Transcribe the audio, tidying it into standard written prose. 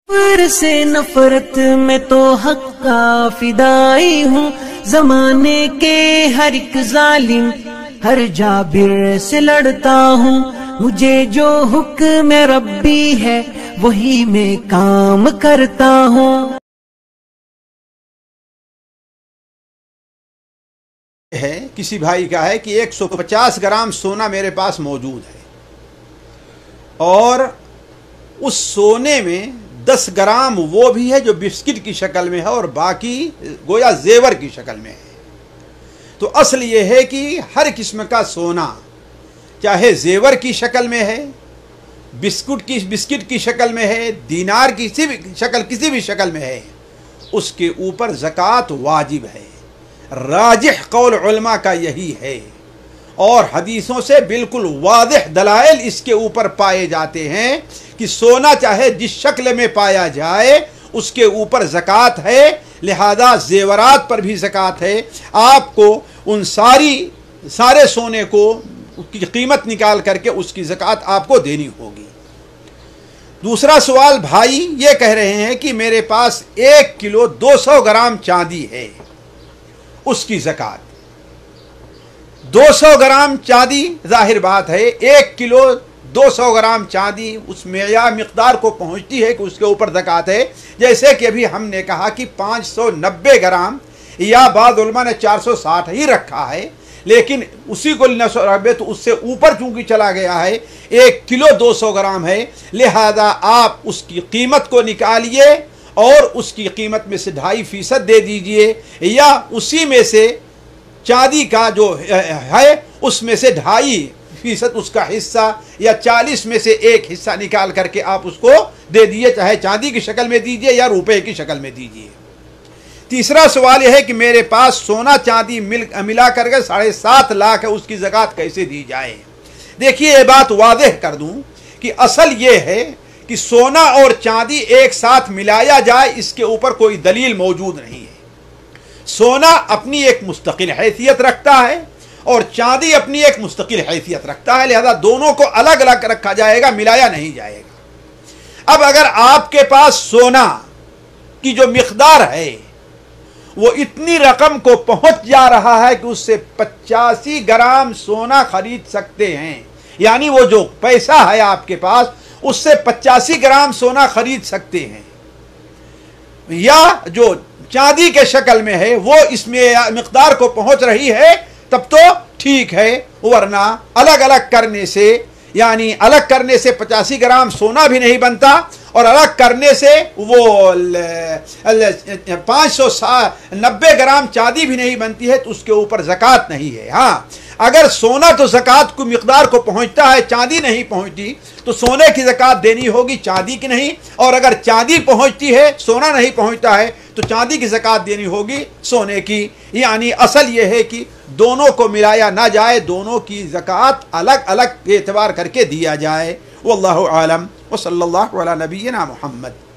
سے نفرت میں تو حق کا فدائی ہوں، زمانے کے ہر ایک ظالم ہر جابر سے لڑتا ہوں، مجھے جو حکم ربی ہے وہی میں کام کرتا ہوں۔ ہے کسی بھائی کا ہے کہ 150 گرام سونا میرے پاس موجود ہے اور اس سونے میں 10 گرام وہ بھی ہے جو بسکٹ کی شکل میں ہے اور باقی گویا زیور کی شکل میں ہے۔ تو اصل یہ ہے کہ ہر قسم کا سونا چاہے زیور کی شکل میں ہے، بسکٹ کی شکل میں ہے، دینار کی کسی بھی شکل میں ہے، اس کے اوپر زکوٰۃ واجب ہے۔ راجح قول علماء کا یہی ہے اور حدیثوں سے بالکل واضح دلائل اس کے اوپر پائے جاتے ہیں کہ سونا چاہے جس شکل میں پایا جائے اس کے اوپر زکوٰۃ ہے، لہذا زیورات پر بھی زکوٰۃ ہے۔ آپ کو ان سارے سونے کو کی قیمت نکال کر کے اس کی زکوٰۃ آپ کو دینی ہوگی۔ دوسرا سوال بھائی یہ کہہ رہے ہیں کہ میرے پاس 1 کلو 200 گرام چاندی ہے، اس کی زکوٰۃ 200 گرام چاندی، ظاہر بات ہے 1 کلو 200 گرام چاندی اس معیار مقدار کو پہنچتی ہے کہ اس کے اوپر زکوٰۃ ہے۔ جیسے کہ ابھی ہم نے کہا کہ 590 گرام یا بعض علماء نے 460 ہی رکھا ہے، لیکن اسی کو نسبت تو اس سے اوپر چونکہ چلا گیا ہے، 1 کلو 200 گرام ہے، لہذا آپ اس کی قیمت کو نکالیے اور اس کی قیمت میں سے 2.5% دے دیجئے، یا اسی میں سے چاندی کا جو ہے اس میں سے 2.5% اس کا حصہ یا 40 میں سے 1 حصہ نکال کر کے آپ اس کو دے دیجئے، چاہے چاندی کی شکل میں دیجئے یا روپے کی شکل میں دیجئے۔ تیسرا سوال یہ ہے کہ میرے پاس سونا چاندی ملا کر کے 7.5 لاکھ ہے، اس کی زکوٰۃ کیسے دی جائے؟ دیکھیے یہ بات واضح کر دوں کہ اصل یہ ہے کہ سونا اور چاندی ایک ساتھ ملایا جائے اس کے اوپر کوئی دلیل موجود نہیں ہے۔ سونا اپنی ایک مستقل حیثیت رکھتا ہے اور چاندی اپنی ایک مستقل حیثیت رکھتا ہے، لہذا دونوں کو الگ الگ رکھا جائے گا، ملایا نہیں جائے گا۔ اب اگر آپ کے پاس سونا کی جو مقدار ہے وہ اتنی رقم کو پہنچ جا رہا ہے کہ اس سے 85 گرام سونا خرید سکتے ہیں، یعنی وہ جو پیسہ ہے آپ کے پاس اس سے 85 گرام سونا خرید سکتے ہیں، یا جو چاندی کے شکل میں ہے وہ اس میں مقدار کو پہنچ رہی ہے، تب تو ٹھیک ہے، ورنہ الگ الگ کرنے سے، یعنی الگ کرنے سے 85 گرام سونا بھی نہیں بنتا اور الگ کرنے سے وہ 590 گرام چاندی بھی نہیں بنتی ہے، تو اس کے اوپر زکوٰۃ نہیں ہے۔ ہاں اگر سونا تو زکوٰۃ کو مقدار کو پہنچتا ہے، چاندی نہیں پہنچتی، تو سونے کی زکوٰۃ دینی ہوگی، چاندی کی نہیں، اور اگر چاندی پہنچتی ہے سونا نہیں پہنچتا ہے تو چاندی کی زکوٰۃ دینی ہوگی صونے کی۔ یعنی اصل یہ ہے کہ دونوں کو ملایا نہ جائے، دونوں کی زکوٰۃ الگ الگ اعتبار کر کے دیا جائے۔ واللہ عالم، وصلی اللہ علی نبینا محمد۔